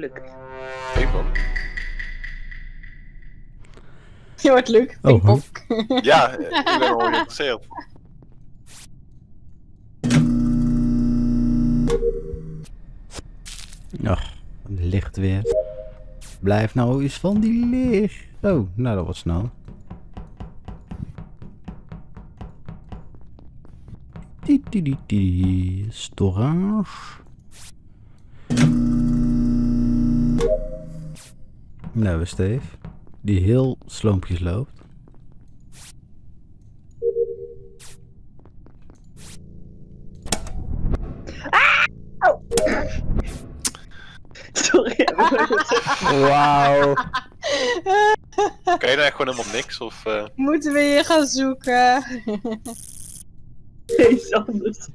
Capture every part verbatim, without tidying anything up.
gelukt. Geen man. Je wordt leuk. Oh, huh? Ja, ik ben wel geïnteresseerd. Ach, licht weer. Blijf nou eens van die licht. Oh, nou dat was snel. Die, die, die, die. Storage. Nou, we Steve. Die heel sloompjes loopt. Ah! Oh. Sorry. Wauw. Kan je nou echt gewoon helemaal niks? Of, uh... Moeten we hier gaan zoeken? Iets anders.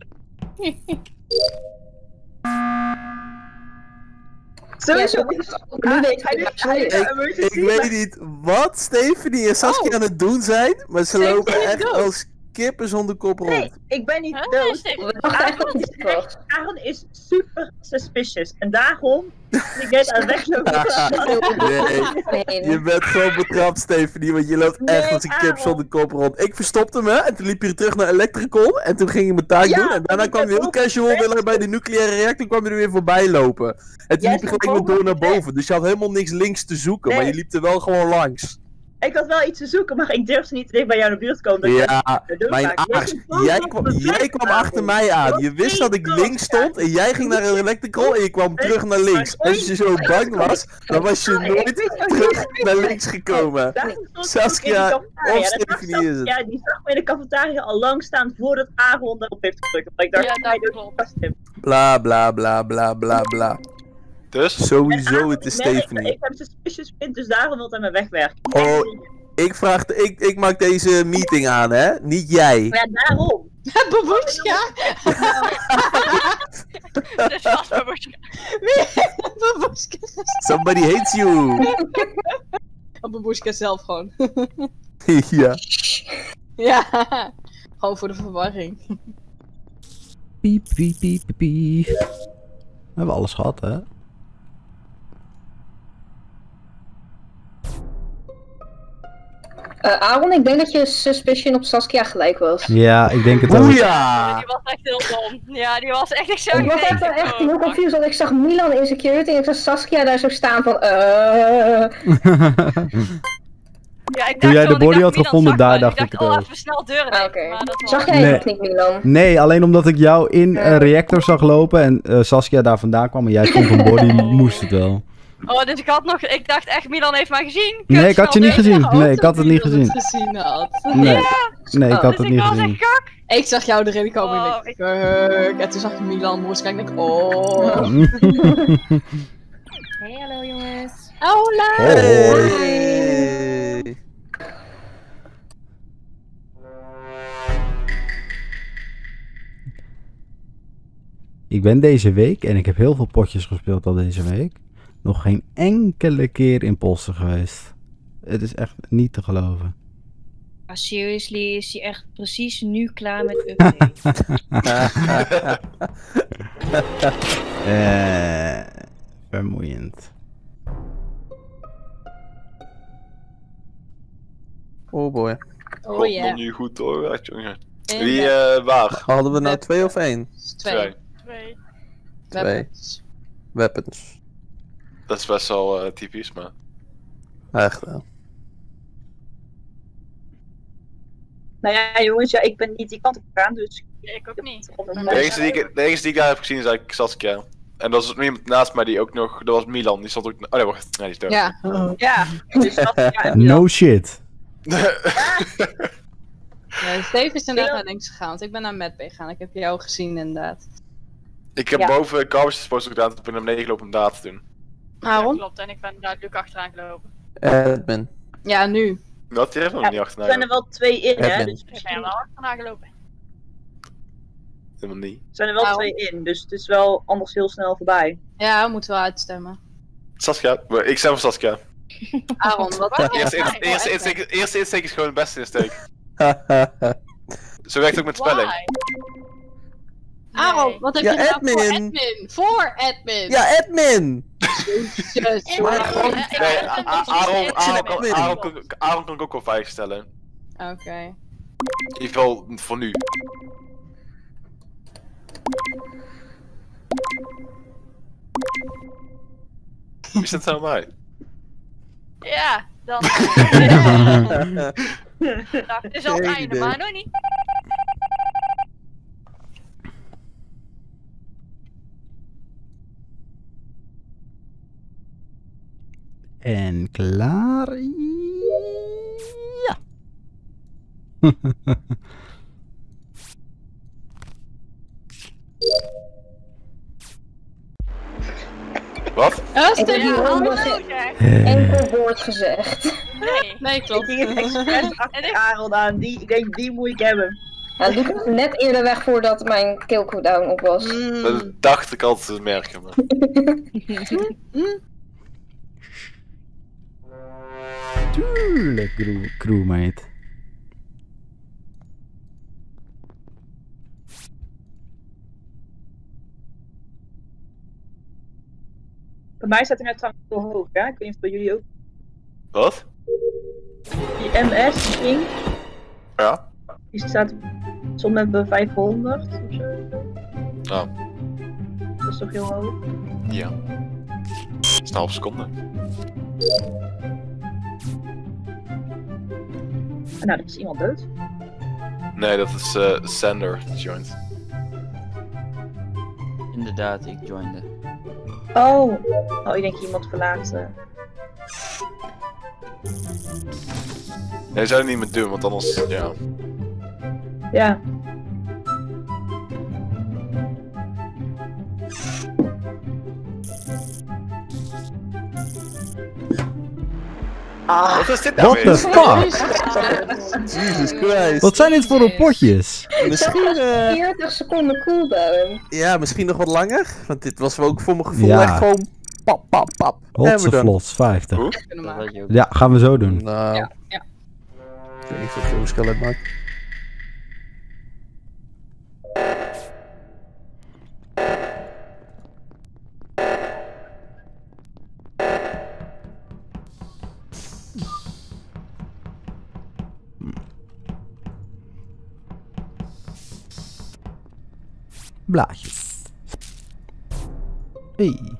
Sowieso. Nu weet ik, ik weet niet wat Stephanie en Saskia oh. aan het doen zijn, maar ze Stephanie lopen echt dood. Als kippen zonder kop rond. Nee, ik ben niet huh? dood. Aaron is, echt, Aaron is super suspicious en daarom ik net aan weglopen. Nee, je bent gewoon betrapt, Stephanie, want je loopt nee, echt als een kip zonder kop rond. Ik verstopte me en toen liep je terug naar Electrical en toen ging je mijn taak ja, doen en daarna kwam je heel casual weer bij de nucleaire reactor kwam je er weer voorbij lopen. En toen liep je gelijk weer door naar boven, dus je had helemaal niks links te zoeken, nee. Maar je liep er wel gewoon langs. Ik had wel iets te zoeken, maar ik durfde niet dicht bij jou in de buurt komen. Ja, mijn aars, jij kwam, jij kwam achter mij aan. Je wist dat ik links stond en jij ging naar een electrical en je kwam terug naar links. Als je zo bang was, dan was je nooit terug naar links gekomen. Saskia of Stephanie is het. Ja, die zag me in de cafetaria al lang staan voordat Aaron daarop heeft gedrukt. Ik dacht, ja, dat klopt. Bla bla bla bla bla bla. Dus? Sowieso, het is Stephanie. Ik, ik heb suspicious pint, dus daarom wil hij me wegwerken. Oh, ik vraag, de, ik, ik maak deze meeting aan, hè? Niet jij. Ja, daarom. Babushka. Dat was Babushka. Babushka. Somebody hates you. Oh, Babushka zelf gewoon. Ja. Ja. Gewoon voor de verwarring. Piep, piep, piep, piep. We hebben alles gehad, hè? Uh, Aaron, ik denk dat je suspicion op Saskia gelijk was. Ja, ik denk het ook. Oeh ja! Die was echt heel dom. Ja, die was echt, ik zo Ik was echt, echt heel confused, want ik zag Milan in security en ik zag Saskia daar zo staan van eh. Ja, ik toen jij de body had Milan gevonden, daar me. dacht ik ik het dacht, ook. oh, even snel deuren ah, okay. Maar dat zag jij nee. nog niet, Milan? Nee, alleen omdat ik jou in een uh, reactor zag lopen en uh, Saskia daar vandaan kwam en jij stond een body, moest het wel. Oh, dus ik had nog, ik dacht echt, Milan heeft mij gezien. Kut, nee, ik had je niet gezien. Nee, ik had het niet gezien. Het gezien had. Nee, ja. nee, ik had dus het niet ik gezien. Was echt kak. Ik zag jou erin komen oh, en ik dacht, en toen zag ik Milan moest kijken en ik oh. Hey, hallo jongens. Hola. Hoi. Hey. Ik ben deze week, en ik heb heel veel potjes gespeeld al deze week, nog geen enkele keer imposter geweest. Het is echt niet te geloven. Ah, seriously, is hij echt precies nu klaar met update? Eh, vermoeiend. Oh boy. Oh Komt ja. nog niet goed hoor, echt, jongen. En Wie, ja. uh, waar? Hadden we nou twee of één? Twee. Twee. Twee. Weapons. Weapons. Dat is best wel uh, typisch, maar... Echt wel. Nou ja, jongens, ja, ik ben niet die kant op gegaan, dus... Ja, ik ook niet. De enige, die ik, de enige die ik daar heb gezien is eigenlijk Saskia. En dat was iemand naast mij die ook nog... Dat was Milan, die stond ook... Oh nee, wacht. Nee, die is dood. Ja. Uh, ja. Dus Saskia en Milan. No shit. Ja, Steve is inderdaad naar links gegaan, want ik ben naar Matt gegaan. Ik heb jou gezien inderdaad. Ik heb ja. boven Garbage Disposal gedaan, toen ben ik naar beneden gelopen om daar te doen. Aaron? Ja, klopt, en ik ben daar Luc achteraan gelopen. Edwin. Ja, nu. Wat? Die heeft nog ja, niet achterna er zijn er wel twee in, hè? Edwin. Dus Ik ben er wel achteraan gelopen. Helemaal niet. Er zijn er wel Aaron. twee in, dus het is wel anders heel snel voorbij. Ja, we moeten wel uitstemmen. Saskia. Ik stem voor Saskia. Aaron, wat? Eerste insteek eerste insteek- eerste insteek is gewoon de beste insteek. Zo werkt het ook met spelling. Why? Aaron, wat heb Ja, je gedaan voor admin. admin? Voor admin! Ja, admin! Jezus, Maar maar gewoon- Nee, A- A- Aaron, Aaron, kan- Aaron, kan- Aaron kan ik ook wel veiligstellen. Oké. In ieder geval voor nu. Wie zit er nou bij? Ja, dan. Ja. Nou, het is al het Geen einde, idee. maar nog niet. En klaar. Ja. Wat? Ja, Ik heb Stefan. hier Ja, ook nog hallo, geen zeg. enkel woord gezegd. Nee. Nee, Ik klopt. ging het expres achter Aaron aan. Die, ik denk, die moet ik hebben. Ja, die kwam net eerder weg voordat mijn kill cooldown op was. Mm. Dat dacht ik altijd te merken. Maar... Tuurlijk, crew, crewmate. Bij mij staat hij net trouwens heel hoog, hè? Ik weet niet of bij jullie ook. Wat? Die M S, die King, Ja? die staat soms met bij vijfhonderd of zo. Oh, Dat is toch heel hoog? ja. Dat is een half seconde. En nou, er is iemand dood. Nee, dat is eh Sander joint. Inderdaad, ik joinde. Oh, oh ik denk iemand verlaten. Nee, zou het niet meer doen, want anders, ja. Ja. Ah, Wat is dit nou What weer? the fuck? Jesus Christ. Wat zijn dit voor een potjes? Misschien, eh, veertig seconden cooldown. ja, misschien nog wat langer. Want dit was ook voor mijn gevoel Ja. echt gewoon pap, pap, pap. En Hotse we dan. vlots, vijftig. Hoe? Kunnen Dat maken. had je ook. Ja, gaan we zo doen. Nou, Ja, ja. ik weet niet of het veel verschil uitmaakt. Blaadjes. Hey.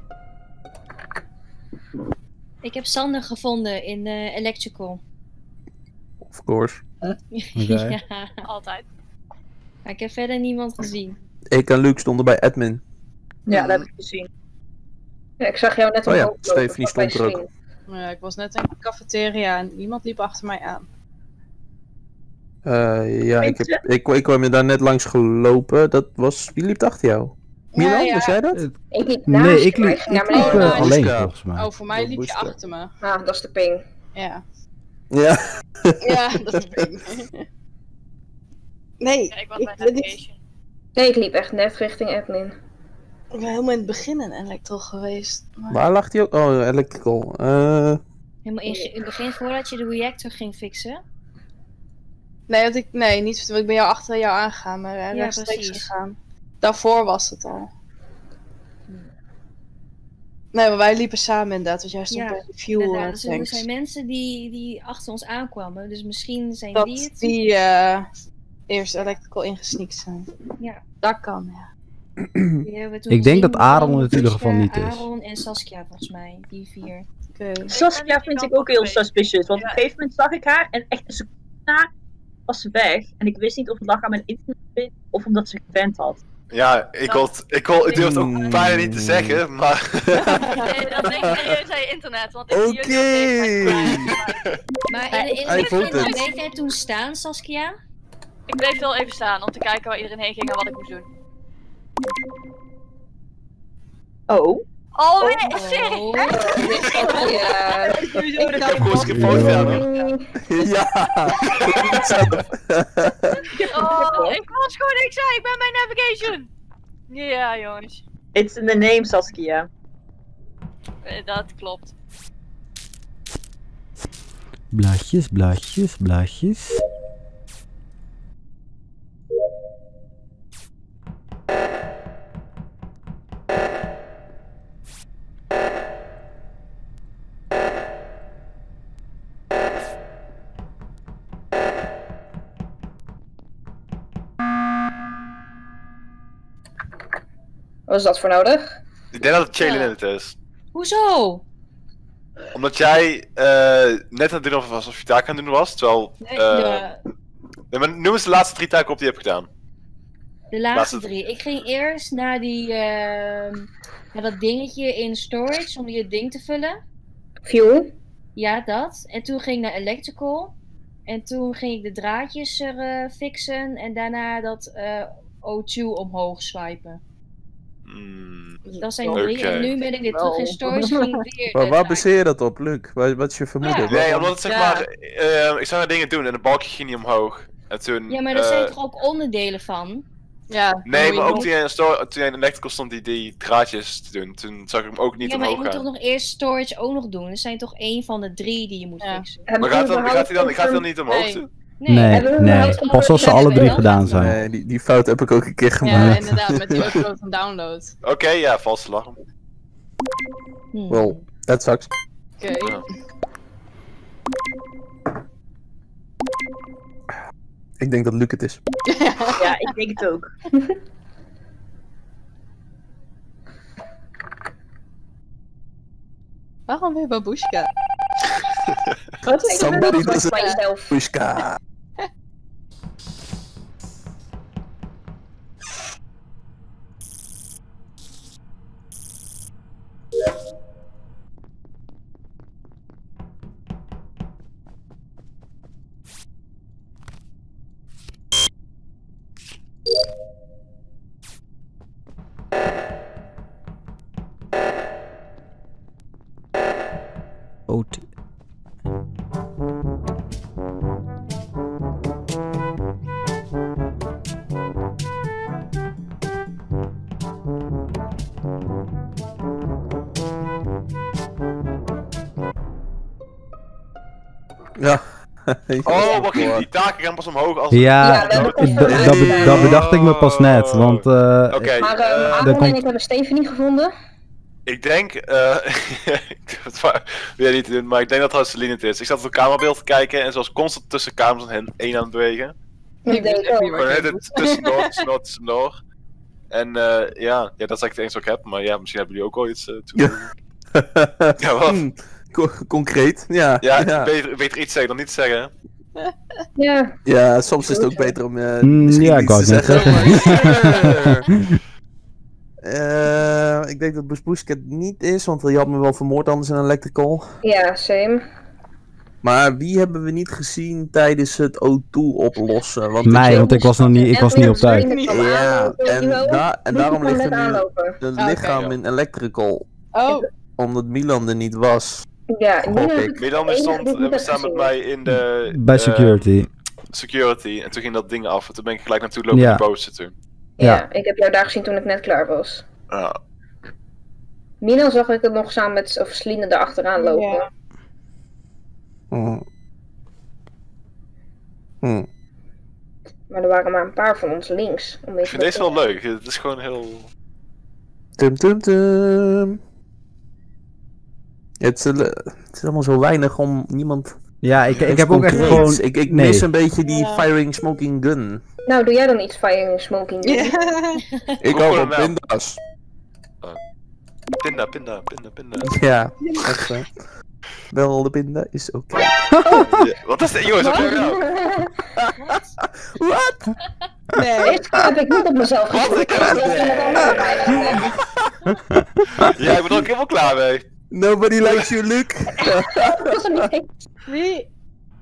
Ik heb Sander gevonden in eh, Electrical. Of course. Oké. Ja, Altijd. maar ik heb verder niemand gezien. Ik en Luke stonden bij admin. ja, dat heb ik gezien. Ja, ik zag jou net Oh ja, omhoog lopen, Stephanie vlak stond bij er ook. Sleen. Ja, ik was net in de cafeteria en iemand liep achter mij aan. Eh, ja, ik, heb, ik, ik kwam je daar net langs gelopen. Dat was... Wie liep achter jou? Milan, Ja, ja. was jij dat? Ik liep naast Nee, je, ik maar liep, ging naar ik liep beneden. eh, Oh, alleen Buska. volgens mij. Oh, voor mij liep je Buska. achter me. Ah, dat is de ping. Ja. Ja. Ja, dat is ping. Nee, Ja, ik was ik bij ben, niet, Navigation. Nee, ik liep echt net richting admin. ik ben helemaal in het begin in Electro geweest. Maar... Waar lag die ook? Oh, electrical. Eh... Helemaal in, in het begin voordat je de reactor ging fixen. Nee, want ik, nee, niet, want ik ben jou achter jou aangegaan, maar uh, Ja, rechtstreeks precies. gegaan. Daarvoor was het al. Nee, maar wij liepen samen inderdaad, want jij stond Ja, bij de fuel Inderdaad, uh, dus er tanks. zijn mensen die, die achter ons aankwamen. Dus misschien zijn Dat die het. die uh, eerst electrical ingesneakt zijn. Ja. Dat kan, ja. Die hebben we toen Ik denk gezien. dat Aaron Milan, het in ieder geval Buska, niet is. Aaron en Saskia volgens mij, die vier. Oké. Saskia vind ik ook heel suspicious, want op Ja. een gegeven moment zag ik haar en echt een seconde na was ze weg. En ik wist niet of het lag aan mijn internet of omdat ze gevent had. Ja, ik, wil, ik, wil, ik durf het ook Hmm. bijna niet te zeggen, maar... Nee, dat is echt serieus aan je internet, want ik zie jullie ook Oké. tegen mij. Maar in, in Hij het begin, voelt het. bleef jij toen staan, Saskia? Ik bleef wel even staan om te kijken waar iedereen heen ging en wat ik moest doen. Oh. Oh, nee, serieus? Oh. Ja. Ik heb gewoon gefout verder. Ja. Oh, ik was gewoon niks aan, ik ben bij Navigation. Ja, jongens. It's in the name, Saskia. Eh, Dat klopt. Blaadjes, blaadjes, blaadjes. Wat is dat voor nodig? Ik denk dat het Chaylin Ja. het is. Hoezo? Omdat jij uh, net aan het doen was alsof je taak aan het doen was, terwijl... Nee, Uh, de, nee, maar noem eens de laatste drie taken op die je hebt gedaan. de laatste laatste- drie. Ik ging eerst naar die, ehm naar dat dingetje in storage om je ding te vullen. Fuel? Ja, dat. En toen ging ik naar electrical. En toen ging ik de draadjes er eh, fixen. En daarna dat eh O twee omhoog swipen. Mm, Dat zijn drie. Oké. En nu ben ik weer terug in storage. Ging ik weer Maar de waar draadjes- baseer je dat op, Luc? Wat wat is je vermoeden? Ja. nee, Waarom- omdat het zeg Ja. maar... Uh, ik zou naar dingen doen en de balkje ging niet omhoog. En toen... Ja, maar er uh, zijn toch ook onderdelen van? Ja. Nee, maar ook die... toen jij in, store, toen jij in electrical stond die, die draadjes te doen, toen zag ik hem ook niet Ja, maar je omhoog moet gaan. toch nog eerst storage ook nog doen? Er zijn toch één van de drie die je moet Ja. fixen? Maar gaat, dan, gaat hij dan, gaat hij dan niet omhoog Nee. doen? Nee, Hebben we nee. überhaupt Pas als ze alle drie gedaan zijn. Nee, die, die fout heb ik ook een keer Ja, gemaakt. inderdaad, met die upload en download. Oké, ja, valse alarm. Hmm. Well, that sucks. Oké. Ja. Ik denk dat Luc het is. Ja, ik denk het ook. Waarom weer babushka? Wat is Somebody dat does it. bij jezelf? Pushka. O T. Ja. Oh, wacht even, die taken gaan pas omhoog als... Ja, Ja, we hebben d- pas d- voor dat, mij, be- eh, dat bedacht ik me pas net, want eh, Oké, Maar eh, uh, Aaron daar en komt- ik hebben Stephanie gevonden. ik denk... eh ik doe het maar weer niet te doen, maar ik denk dat het Celine het is. Ik zat op het kamerbeeld te kijken en zoals constant tussen kamers en hen één aan het bewegen. Ik denk weet echt niet ook. Gewoon het tussendoor, tussendoor, tussendoor. En eh ja, ja, dat is eigenlijk het enige wat ik heb, maar ja, misschien hebben jullie ook al iets eh toe. Ja, wat? Hmm, co- concreet, ja. Ja, ja. Beter, beter iets zeggen dan niet zeggen. Ja, Ja, soms is het ook beter om uh, Mm, misschien ja, iets ik wou te het net zeggen. maar- Eh, ik denk dat Busbushka het niet is, want je had me wel vermoord anders in Electrical. ja, same. Maar wie hebben we niet gezien tijdens het O twee oplossen? Want mij, ik, want ik was nog niet, ik was niet op tijd. Ja, en, da en daarom ligt er nu aanlopen. een Ah, lichaam oké. in Electrical. Oh, Omdat Milan er niet was. Ja, Gok Nina ik. is Milan de enige stond die ik niet eh, heb samen met gezien. mij in de... Bij eh, security. security, en toen ging dat ding af. En toen ben ik gelijk naartoe lopen Ja. in de boot zitten. Ja, Ja. ik heb jou daar gezien toen ik net klaar was. Ja. Milan zag ik het nog samen met of Celine erachteraan lopen. Ja. Hmm. Hmm. Maar er waren maar een paar van ons links. Om Ik vind deze wel leuk. Het is gewoon heel... Tum tum tum. Het is, eh, het is allemaal zo weinig om niemand... Ja, ik, ik iets heb ook echt concreets. gewoon... Ik, ik nee. mis een beetje die Ja. firing smoking gun. Nou, doe jij dan iets firing smoking? Ja. Ik Kom hou gewoon van wel. pinda's. Pinda, pinda, pinda, pinda. Ja, echt hè. Wel, de pinda is oké. Ja, wat is dit? Jongens, wat doe je nou? Wat? Nee. Deze keer heb ik niet op mezelf Wat? gesproken. Ik heb Ik heb iemand anders erbij gezet. Ja, ik ben er ook helemaal klaar mee. Nobody likes you, Luc. Dat was er niet eens. Wie?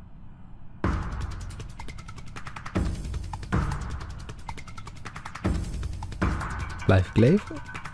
Blijf ik leven?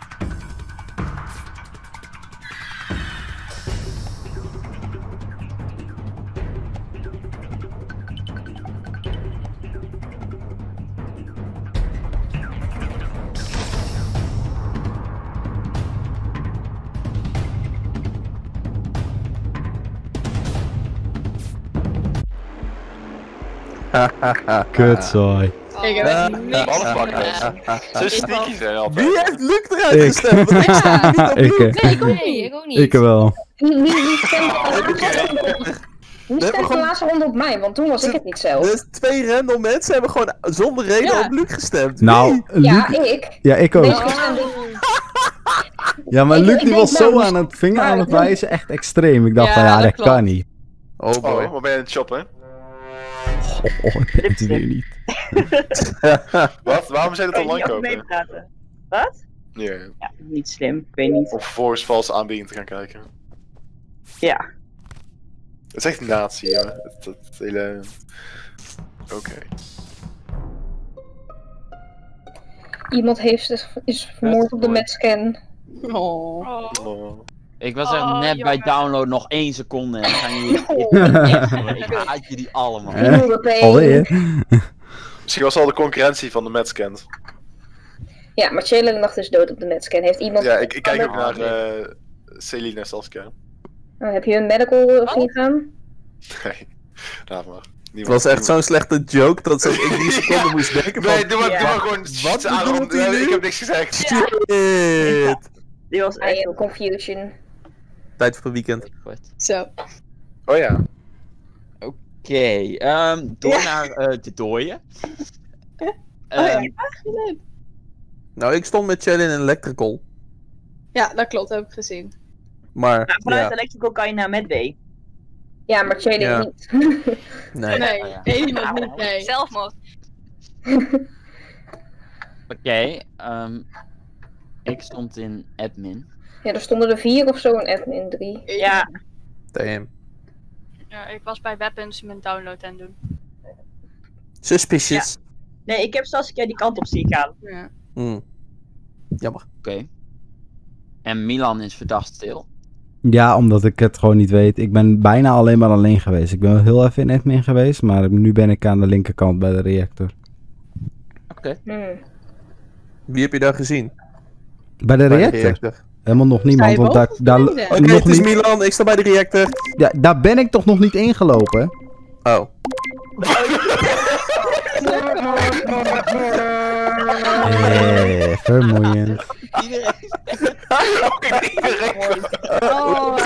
Kutzooi. Ik heb echt niks Motherfuckers. gedaan. Zo sneaky zijn altijd. Wie heeft Luc eruit Ik. gestemd? Want ik sta niet op Ik, Luc. eh, Nee, ik ook niet. Ik ook niet. ik wel. Wie, wie, wie stemt de laatste ronde op- wie stemt de gewoon- laatste ronde op mij? Want toen was ik het niet zelf. Dus twee random mensen hebben gewoon zonder reden Ja. op Luc gestemd. Nou, Wie? Ja, Luc... ik. Ja, ik Deze ook. keer stemde ik- Ja, maar Ik- Luc ik die denk was zo nou, aan het vinger maar aan het Luc- wijzen, echt extreem. Ik dacht Ja, van ja, dat dat klopt. kan niet. Oh boy. Oh, waar ben je aan het shoppen? Oh, ik weet het weer niet. Wat? Waarom zijn het Kan je online niet over kopen? meepraten? Wat? Ja. Ja, niet slim. Ik weet niet. Om vervolgens valse aanbiedingen te gaan kijken. Ja. Het is echt een nazi, joh. Het, het, het hele... Oké. Iemand heeft zich, is vermoord op de Metscan. Oh. Oh. Oh. Ik was echt Oh, net bij jongen. download nog één seconde en dan gaan jullie... Ik haat jullie allemaal. Hè? Europee. Alweer? Misschien was het al de concurrentie van de Metscans. Ja, maar Nacht is dood op de Metscan. Heeft iemand... Ja, ik, ik kijk ook Oh, naar uh, Celine Saskia. heb je een medical uh, zien gaan? Nee, laat maar. Het was echt zo'n slechte joke dat zelfs ik die seconde moest denken van... Nee, doe maar, Ja. doe maar gewoon... Wat Aaron, bedoelt hij nee, nu? ik heb niks gezegd. Shit! Die was I echt... am confusion. Tijd voor weekend. Zo. Oh ja. Oké, ehm, door Ja. naar eh, de dooien. Oh ja. Ehm, Nou, ik stond met Chell in een electrical. Ja, dat klopt, heb ik gezien. Maar, Nou, vanuit ja, Electrical kan je naar Medway. Ja, maar Chelly Ja. niet. nee. Nee, ja. helemaal niet, nee. Zelfmoord. Oké, ehm, ik stond in admin. Ja, er stonden er vier of zo in admin, drie. Ja. Damn. Ja, ik was bij Weapons mijn download aan het doen. Suspicious. Nee, ik heb Saskia die kant op zien gaan. Ja. Hmm. Jammer. Oké. En Milan is verdacht stil. Ja, omdat ik het gewoon niet weet. Ik ben bijna alleen maar alleen geweest. Ik ben wel heel even in admin geweest, maar nu ben ik aan de linkerkant bij de reactor. Oké. Hmm. Wie heb je daar gezien? Bij de Bij de reactor? reactor. Helemaal nog niemand, je want daar, boven daar, beneden? Oké, nog het is niet, Milan, ik sta bij de reactor. ja, daar ben ik toch nog niet ingelopen? Oh. Eh, vermoeiend. Iedereen. Oh,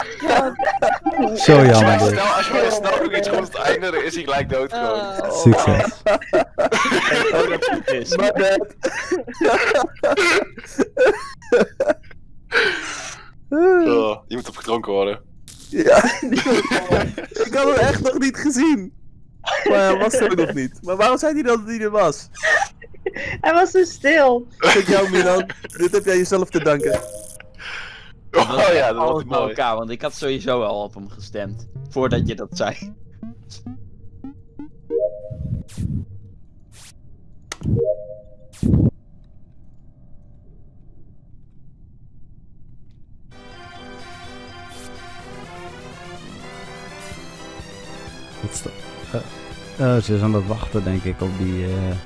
Zo Als je jammer maar dit. snel, als je maar snel nog iets goed eindigt, dan is hij gelijk dood gewoon. Oh. Succes. Oh, dat goed is. My bad. Oh, je moet op gedronken worden. Ja. Ik had hem echt nog niet gezien. Maar hij was er nog niet. Maar waarom zei hij dan dat hij er was? Hij was zo stil. Met jou, Milan. Dit heb jij jezelf te danken. Oh ja, dat was Alles bij mooi. elkaar, want ik had sowieso al op hem gestemd. Voordat je dat zei. Wat is dat? Eh, eh, ze is aan het wachten, denk ik, op die... eh,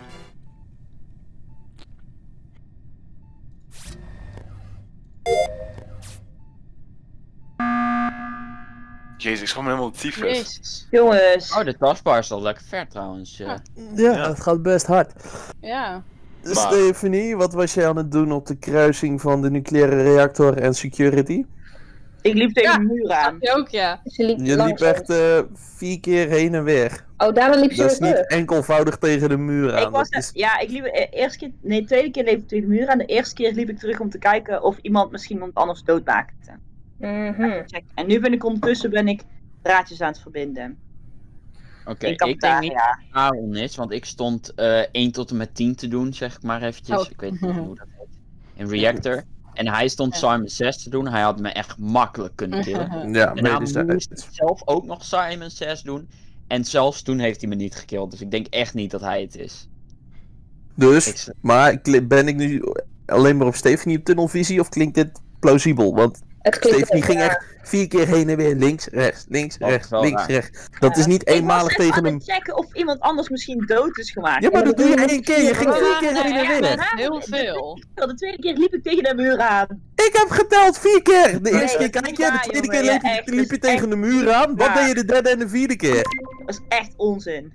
Jezus, ik schrok me helemaal tyfus. Jezus. Jongens. Oh, de taskbar is al lekker ver trouwens. ja. Ja, Ja. het gaat best hard. Ja. Maar- Stephanie, wat was jij aan het doen op de kruising van de nucleaire reactor en security? Ik liep tegen Ja. de muur aan. Je ook, ja. Ze liep Je liep langs echt ons. eh, vier keer heen en weer. Oh, daarna liep ze Dat is weer niet terug. enkelvoudig tegen de muur aan. Ik was, dat is... Ja, ik liep de eerste keer, nee, de tweede keer liep ik tegen de muur aan. De eerste keer liep ik terug om te kijken of iemand misschien iemand anders doodmaakte. Mhm. Check. En nu ben ik ondertussen ben ik draadjes aan het verbinden. Oké, In ik denk niet cafetaria. dat het Aaron is, want ik stond eh één tot en met tien te doen, zeg ik maar eventjes. Oh. Ik weet niet hoe dat heet. In Reactor. En hij stond Simon zes te doen. Hij had me echt makkelijk kunnen killen. Ja, Daarna medisch- moest ik zelf ook nog Simon zes doen. En zelfs toen heeft hij me niet gekilld. Dus ik denk echt niet dat hij het is. Dus, Ik- maar kli- ben ik nu alleen maar op Stephanie op tunnelvisie of klinkt dit plausibel? Want Het klinkt Stephanie ook ging raar. echt vier keer heen en weer links, rechts, links, Dat is rechts, wel links, raar. rechts. Dat is niet Ik was eenmalig even tegen aan hem. het checken of iemand anders misschien dood is gemaakt. Ja, maar dat doe je één keer. Je ging Ja, vier keer nee, heen en echt, weer. met heel veel. De tweede keer liep ik tegen de muur aan. Ik heb geteld vier keer. De Nee, eerste keer dat is kijk niet je, de waar, tweede jongen. keer liep Ja, je, echt, liep dat je is tegen de echt muur aan. Wat waar. deed je de derde en de vierde keer? Dat is echt onzin.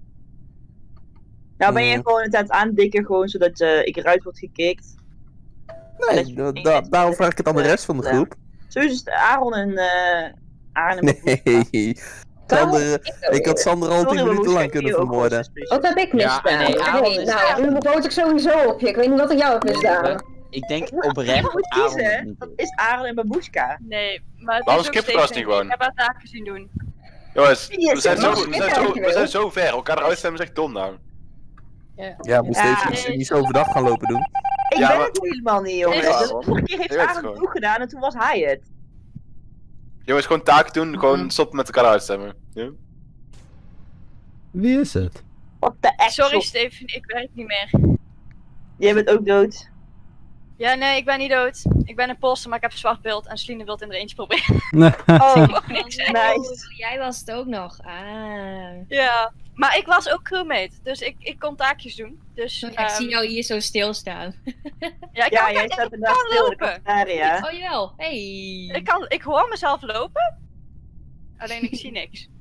Nou ben je Hmm. gewoon het aan het aandikken, gewoon zodat eh, ik eruit word gekikt. Nee, da- da- daarom vraag ik het aan de rest van de groep. Zo is het Aaron en uh, Aaron en Nee. Sander, ik had Sander al tien minuten lang kunnen vermoorden. Wat heb ik Ja, misdaan? nee, Aaron Oké, is nou, echt- nu boot ik sowieso op je. Ik weet niet wat ik jou heb misdaan. ik denk Ik moet oprecht dat Aaron het kiezen. niet Dat is. is Aaron en Babushka. Nee, maar het Waarom is ook skippen we dat Steven. niet gewoon? Ik heb haar taken zien doen. Jongens, Yes, we zijn, ja, zo, mag we, ik zijn weten zo, wat je we zijn wil? zo ver. Elkaar eruit stemmen is echt dom nou. Ja, moet Ja. Steve niet zo overdag gaan lopen doen. Ik Ja, ben maar- het helemaal niet, jongens. Ja, De man. vorige keer heeft Je weet het Aaron gewoon. het ook gedaan en toen was hij het. Jongens, gewoon taken doen, gewoon Mhm. stoppen met elkaar uitstemmen. Ja? Wie is het? Wat de echt. Sorry Steven, ik werk niet meer. Jij bent ook dood. Ja, nee, ik ben niet dood. Ik ben een poster, maar ik heb een zwart beeld en Celine wil het in er eentje proberen. Oh, Niks, hè? nice. Jij was het ook nog. Ah. Ja, maar ik was ook crewmate, dus ik, ik kon taakjes doen. Dus, Ik ehm, zie jou hier zo stilstaan. ja, ik Ja, kan, jij ik, staat ik inderdaad kan stil in de lopen. cafetaria. Oh jawel, hey. Ik, kan, ik hoor mezelf lopen, alleen ik zie niks.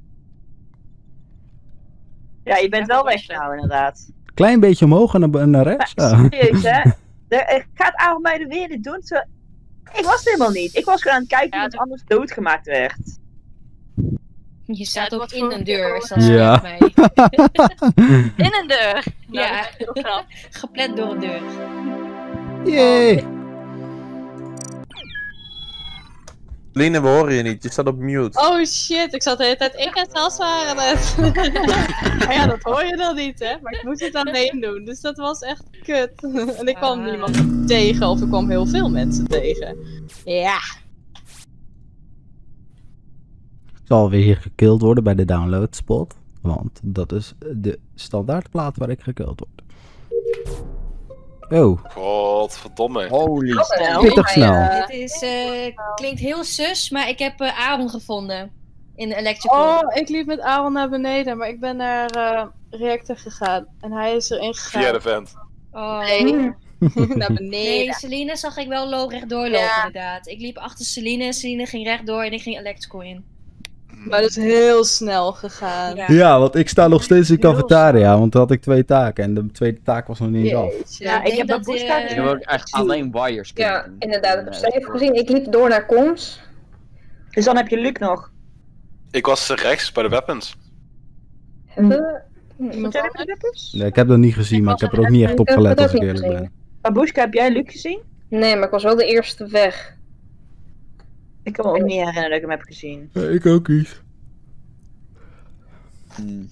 Ja, je bent Ja, wel dat weg is nou, inderdaad. Klein beetje omhoog en naar, naar rechts. Maar Ah. serieus, hè? Er, er gaat Aaron mij de weer dit doen? Terwijl- Ik was het helemaal niet. Ik was gewoon aan het kijken Ja, hoe dat- anders doodgemaakt werd. Je staat het ook wordt in voor- een deur, dus dat Ja. schrikt mij. In een deur! Nou, Ja. dat is heel knap. Gepland door een deur. Yay! Line, we horen je niet. Je staat op mute. Oh shit, ik zat de hele tijd. Ik en Sas waren het. Maar ja, dat hoor je dan niet, hè? Maar ik moest het alleen doen, dus dat was echt kut. En ik kwam Ah. niemand tegen, of ik kwam heel veel mensen tegen. Ja. Zal weer hier gekild worden bij de download spot. Want dat is de standaardplaat waar ik gekild word. Oh, Godverdomme. Holy Oh, shit. wel. ging toch snel. Ja. Dit is, eh, klinkt heel sus, maar ik heb uh, Aaron gevonden. In de electrical. Oh, ik liep met Aaron naar beneden, maar ik ben naar uh, reactor gegaan. En hij is erin gegaan. Via de vent. Oh. Nee. naar Nee, beneden. Celine zag ik wel low rechtdoor lopen Ja. inderdaad. Ik liep achter Celine, Celine ging rechtdoor en ik ging electrical in. Maar dat is heel snel gegaan. Ja. Ja, want ik sta nog steeds in de cafetaria, want toen had ik twee taken en de tweede taak was nog niet eens af. Jeetje. Ja, ik denk heb dat, dat eh, Boeska Ik heb ook echt alleen wires Ja, gekeken. inderdaad. Ik heb En, Steve eh, gezien. Ik liep door naar Coms. Dus dan heb je Luc nog. Ik was rechts bij de weapons. Hebben we... Iemand Moet jij anders? de weapons? Nee, ik heb dat niet gezien, maar ik heb er ook niet echt op Ik heb gelet dat als ik niet eerlijk gezien. ben. Babushka, heb jij Luc gezien? Nee, maar ik was wel de eerste weg. Ik kan me ook niet herinneren dat ik hem heb gezien. Nee, ik ook niet. hmm.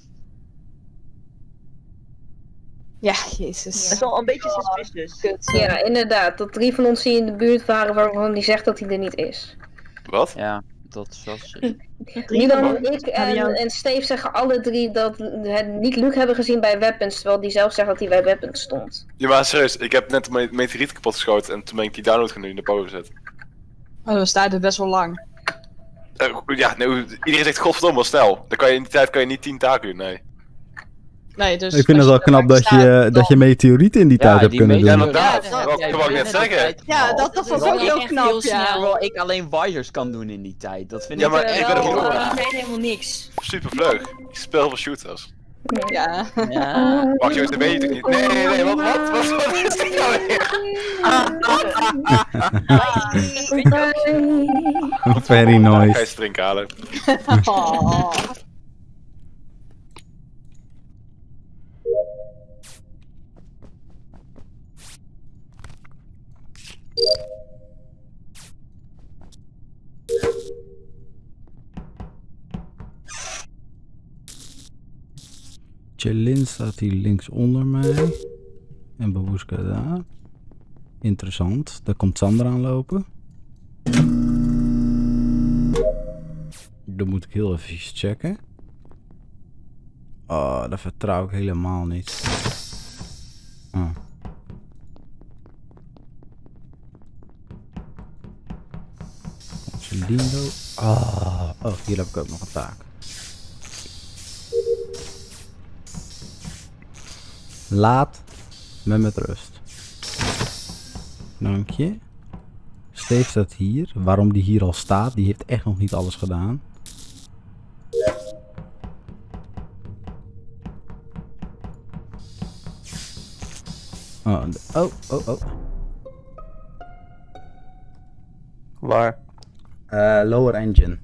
Ja, Dat jezus. is wel een beetje suspicious. Kut. Ja, inderdaad. Dat drie van ons die in de buurt waren waarvan die zegt dat hij er niet is. Wat? Ja, dat is wel shit. Milan, ik en, jou- en Steve zeggen alle drie dat het niet Luc hebben gezien bij Weapons, terwijl die zelf zegt dat hij bij Weapons stond. Ja, maar serieus, ik heb net de me- meteoriet kapot geschoten en toen ben ik die download gaan doen in de boven gezet. Oh, dan staat het best wel lang. Eh, ja, nee, iedereen zegt godverdomme, snel. Dan kan je in die tijd kan je niet tien taken doen, nee. Nee, dus Ik vind het als wel je knap er dat staat, je, dan- dat je meteorieten in die tijd hebt die kunnen Ja, doen. inderdaad. Ja, dat ja, dat wou ik net zeggen. Ja, dat, dat was is ook heel echt knap, heel ja. snel. Terwijl ik alleen wires kan doen in die tijd. Dat vind Ja, ik maar eh, ik ben er wel, ook eh, Ik weet helemaal niks. Super vleug. Ik speel heel veel shooters. Ja. Ja. Wacht jongens, dat weet je toch niet? Nee, nee, nee, wat, wat, wat, wat is dit nou weer? Very Ja, ga je nice. drink halen. Oh. Chelin staat hier links onder mij. En Babushka daar. Interessant. Daar komt Sander aanlopen. Dan moet ik heel even checken. Oh, dat vertrouw ik helemaal niet. Ah. Celindo. Ah, oh, hier heb ik ook nog een taak. Laat me met rust. Dank je. Steve staat hier. Waarom die hier al staat, die heeft echt nog niet alles gedaan. Oh, de- oh, oh, oh. Waar? Eh, lower engine.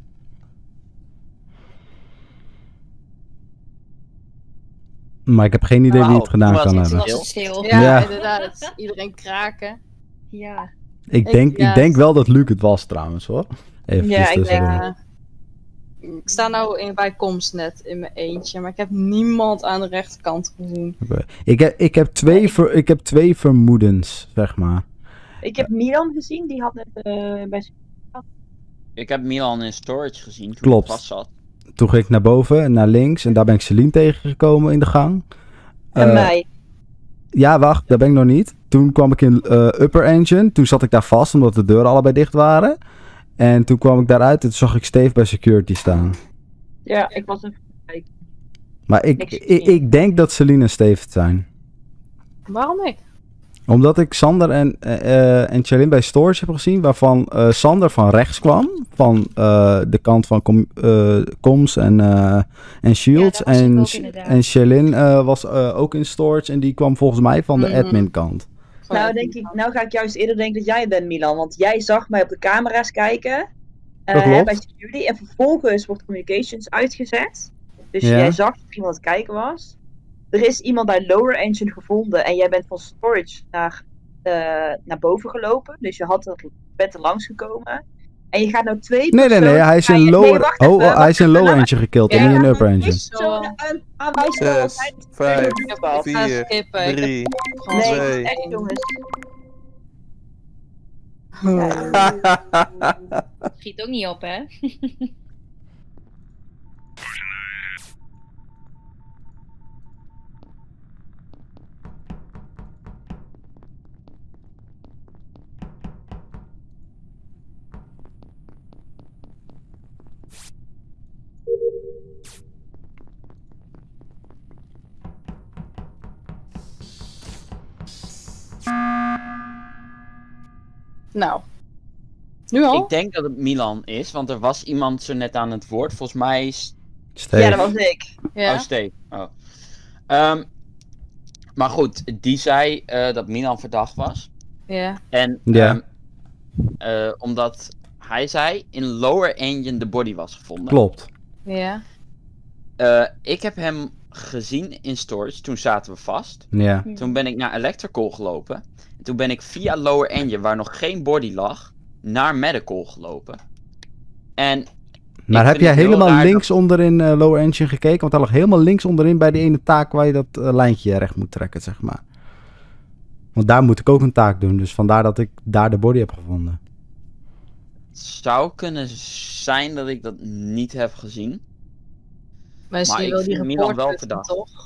Maar ik heb geen idee wie het gedaan Wauw, kan toen was hebben. Was het stil. Ja, Ja. inderdaad. Iedereen kraken. Ja. Ik Ik- denk, ja, ik denk wel dat Luc het was trouwens hoor. Even Ja, ik denk, Ja. Ik sta nou in, bij komst net in mijn eentje, maar ik heb niemand aan de rechterkant gezien. Oké. ik, heb, ik, heb twee ver, ik heb twee vermoedens, zeg maar. Ik heb Milan gezien, die had net uh, bij Ik heb Milan in storage gezien toen Klopt. hij vast zat. Toen ging ik naar boven en naar links en daar ben ik Celine tegengekomen in de gang. En Eh, mij. Ja, wacht, daar ben ik nog niet. Toen kwam ik in eh, Upper Engine. Toen zat ik daar vast, omdat de deuren allebei dicht waren. En toen kwam ik daaruit en toen zag ik Steve bij security staan. Ja, ik was een... Maar ik, Niks ik, ik denk dat Celine en Steve het zijn. Waarom ik? Omdat ik Sander en, eh en Charlene bij Storage heb gezien, waarvan eh, Sander van rechts kwam. Van eh, de kant van com, eh, Coms en, eh, en Shields. Ja, daar was ik en ook Sh- inderdaad. en Charlene eh, was eh, ook in Storage en die kwam volgens mij van de Mhm. admin kant. Nou, denk ik, nou ga ik juist eerder denken dat jij het bent, Milan. Want jij zag mij op de camera's kijken. eh, Dat klopt. bij security. En vervolgens wordt communications uitgezet. Dus Ja. jij zag dat iemand aan het kijken was. Er is iemand bij Lower Engine gevonden. En jij bent van storage naar, uh, naar boven gelopen. Dus je had er, bent er langs gekomen. En je gaat nou twee Nee, nee, personen... nee, hij is ga in je- lower, nee, wacht oh, even, oh, hij wacht is in even. lower Nou, engine gekild en ja, niet in maar upper het engine. is zo een- een aanwijsbal Zes, tijdens de vijf, voetbal. Ik ga vier, skippen. Ik heb drie, gewoon Nee, twee. echt jongens. Schiet ook niet op, hè? Nou. Nu al? Ik denk dat het Milan is, want er was iemand zo net aan het woord. Volgens mij is... Steve. Ja, dat was ik. Ja. Oh, Steve. Oh. Ehm, maar goed, die zei eh, dat Milan verdacht was. Ja. En Ja. ehm, eh, omdat hij zei in Lower Engine de body was gevonden. Klopt. Ja. Eh, ik heb hem gezien in storage, toen zaten we vast. Ja. Toen ben ik naar Electrical gelopen. En toen ben ik via Lower Engine, waar nog geen body lag, naar Medical gelopen. En Maar ik heb vind jij het heel helemaal raar links onderin eh, lower engine gekeken? Want hij lag helemaal links onderin bij die ene taak waar je dat eh, lijntje recht moet trekken, zeg maar. Want daar moet ik ook een taak doen, dus vandaar dat ik daar de body heb gevonden. Het zou kunnen zijn dat ik dat niet heb gezien. Misschien Maar ik wil die vind Milan report wel kutten, verdacht. toch?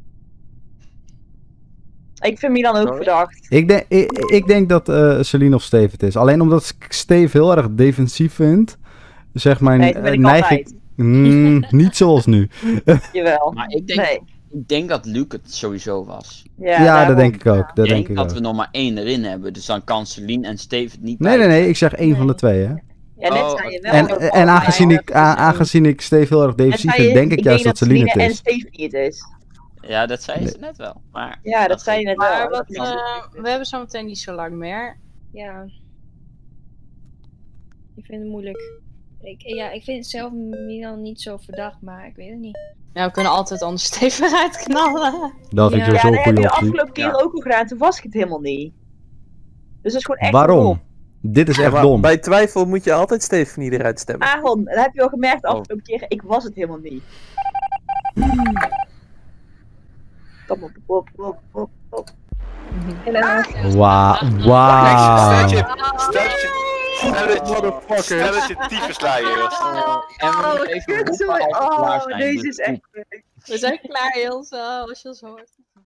Ik vind Milan ook Sorry? verdacht. Ik denk, ik, ik denk dat eh Celine of Steve het is. Alleen omdat ik Steve heel erg defensief vind, zeg maar, Nee, dat ben eh, ik neig altijd. ik... Mm, niet zoals nu. Jawel. Maar ik denk, Nee. ik denk dat Luc het sowieso was. Ja, Ja, daarom. dat denk ik ook. Dat ik denk denk ik dat ook. we nog maar één erin hebben, dus dan kan Celine en Steve het niet Nee, nee, bij nee, ik zeg één van de twee, hè. Ja, net Oh, zei je wel. En, dat en allebei aangezien, ik, a- honderd procent. aangezien ik Steve heel erg Net defensief zei je, vind, denk ik juist dat Celine het en is. Steve niet is. Ja, dat zei ze net wel. Maar Ja, dat zei je net Maar wel. wat, Dat- eh, we hebben zo meteen niet zo lang meer. Ja. Ik vind het moeilijk. Ik, ja, ik vind zelf Milan niet zo verdacht, maar ik weet het niet. Ja, we kunnen altijd anders Steve eruit knallen. Dat vind ik Ja, sowieso Ja, een dat heb je goede de optie. afgelopen keer ook al gedaan. Toen was ik het helemaal niet. Dus dat is gewoon echt Waarom? dom. Dit is Ja, echt maar dom. bij twijfel moet je altijd Stephanie eruit stemmen. Aaron, dat heb je al gemerkt de Oh. afgelopen keer. Ik was het helemaal niet. Kom op, op, op, op, op. Helaas. Wauw. Wauw. Stel je, stel je, Motherfucker. stel dat je tyfusleier. en we Oh, moeten even kut, roepen sorry. als we klaar Oh, zijn. deze Dus is echt... We zijn klaar, Ilse, als je ons hoort.